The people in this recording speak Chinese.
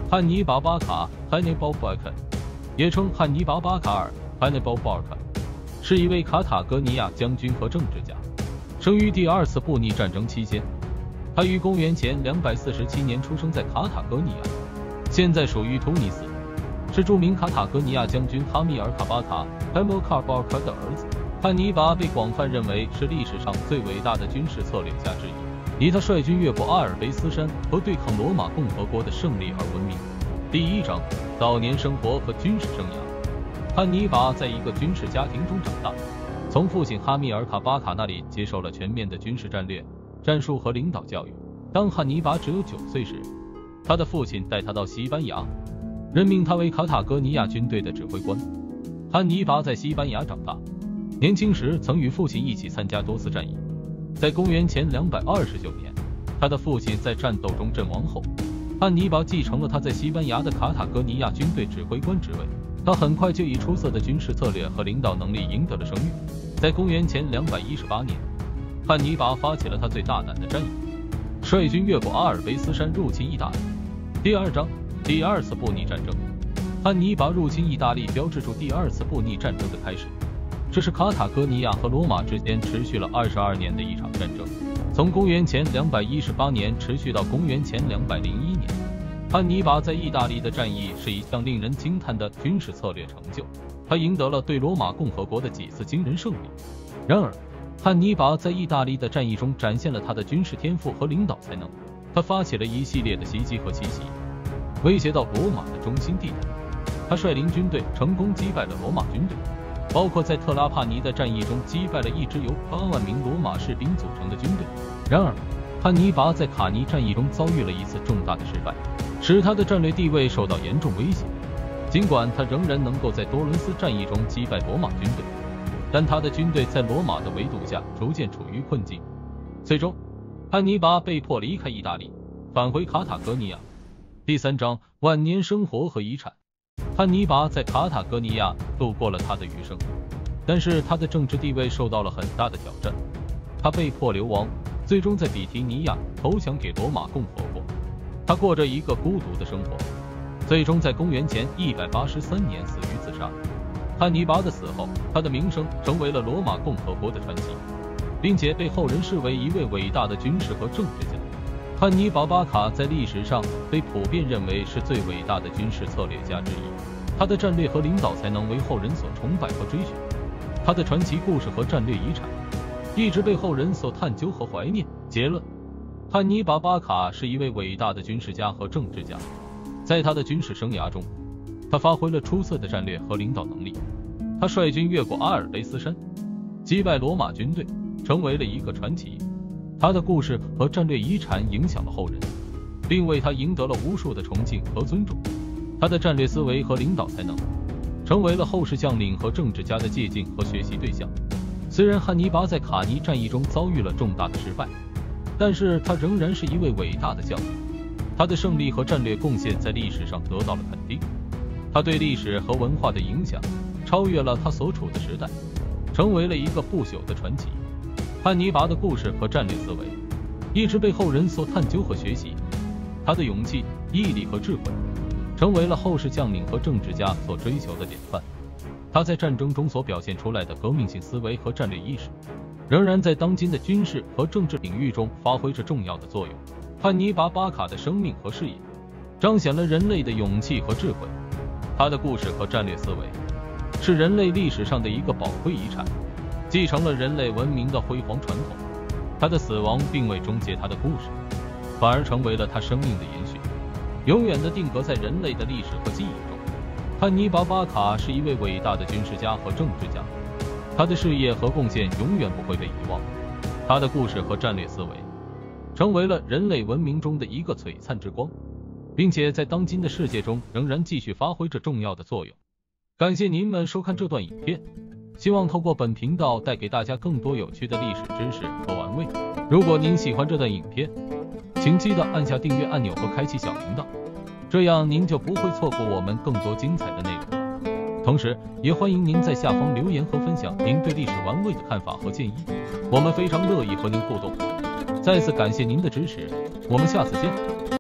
汉尼拔·巴卡 （Hannibal Barca） 也称汉尼拔·巴卡尔 （Hannibal Barca），是一位卡塔戈尼亚将军和政治家，生于第二次布匿战争期间。他于公元前247年出生在卡塔戈尼亚，现在属于突尼斯，是著名卡塔戈尼亚将军哈米尔卡巴卡 （Hamilcar Barca） 的儿子。汉尼拔被广泛认为是历史上最伟大的军事策略家之一，以他率军越过阿尔卑斯山和对抗罗马共和国的胜利而闻名。第1章：早年生活和军事生涯。汉尼拔在一个军事家庭中长大，从父亲哈米尔卡巴卡那里接受了全面的军事战略、战术和领导教育。当汉尼拔只有9岁时，他的父亲带他到西班牙，任命他为卡塔戈尼亚军队的指挥官。汉尼拔在西班牙长大，年轻时曾与父亲一起参加多次战役。在公元前229年，他的父亲在战斗中阵亡后，汉尼拔继承了他在西班牙的卡塔戈尼亚军队指挥官职位。他很快就以出色的军事策略和领导能力赢得了声誉。在公元前218年，汉尼拔发起了他最大胆的战役，率军越过阿尔卑斯山入侵意大利。第2章：第2次布匿战争。汉尼拔入侵意大利标志着第2次布匿战争的开始。这是卡塔戈尼亚和罗马之间持续了22年的一场战争，从公元前218年持续到公元前201年。汉尼拔在意大利的战役是一项令人惊叹的军事策略成就，他赢得了对罗马共和国的几次惊人胜利。然而，汉尼拔在意大利的战役中展现了他的军事天赋和领导才能，他发起了一系列的袭击和奇袭，威胁到罗马的中心地带。他率领军队成功击败了罗马军队，包括在特拉帕尼的战役中击败了一支由8万名罗马士兵组成的军队。然而，汉尼拔在卡尼战役中遭遇了一次重大的失败，使他的战略地位受到严重威胁。尽管他仍然能够在多伦斯战役中击败罗马军队，但他的军队在罗马的围堵下逐渐处于困境。最终，汉尼拔被迫离开意大利，返回卡塔戈尼亚。第3章：晚年生活和遗产。汉尼拔在卡塔戈尼亚度过了他的余生，但是他的政治地位受到了很大的挑战。他被迫流亡，最终在比提尼亚投降给罗马共和国。他过着一个孤独的生活，最终在公元前183年死于自杀。汉尼拔的死后，他的名声成为了罗马共和国的传奇，并且被后人视为一位伟大的军事和政治家。汉尼拔·巴卡在历史上被普遍认为是最伟大的军事策略家之一，他的战略和领导才能为后人所崇拜和追寻。他的传奇故事和战略遗产一直被后人所探究和怀念。结论：汉尼拔·巴卡是一位伟大的军事家和政治家，在他的军事生涯中，他发挥了出色的战略和领导能力。他率军越过阿尔卑斯山，击败罗马军队，成为了一个传奇。他的故事和战略遗产影响了后人，并为他赢得了无数的崇敬和尊重。他的战略思维和领导才能成为了后世将领和政治家的借鉴和学习对象。虽然汉尼拔在卡尼战役中遭遇了重大的失败，但是他仍然是一位伟大的将领。他的胜利和战略贡献在历史上得到了肯定，他对历史和文化的影响超越了他所处的时代，成为了一个不朽的传奇。汉尼拔的故事和战略思维一直被后人所探究和学习，他的勇气、毅力和智慧成为了后世将领和政治家所追求的典范。他在战争中所表现出来的革命性思维和战略意识，仍然在当今的军事和政治领域中发挥着重要的作用。汉尼拔·巴卡的生命和事业彰显了人类的勇气和智慧，他的故事和战略思维是人类历史上的一个宝贵遗产，继承了人类文明的辉煌传统。他的死亡并未终结他的故事，反而成为了他生命的延续，永远地定格在人类的历史和记忆中。汉尼拔·巴卡是一位伟大的军事家和政治家，他的事业和贡献永远不会被遗忘。他的故事和战略思维成为了人类文明中的一个璀璨之光，并且在当今的世界中仍然继续发挥着重要的作用。感谢您们收看这段影片，希望透过本频道带给大家更多有趣的历史知识和玩味。如果您喜欢这段影片，请记得按下订阅按钮和开启小铃铛，这样您就不会错过我们更多精彩的内容了。同时也欢迎您在下方留言和分享您对历史玩味的看法和建议，我们非常乐意和您互动。再次感谢您的支持，我们下次见。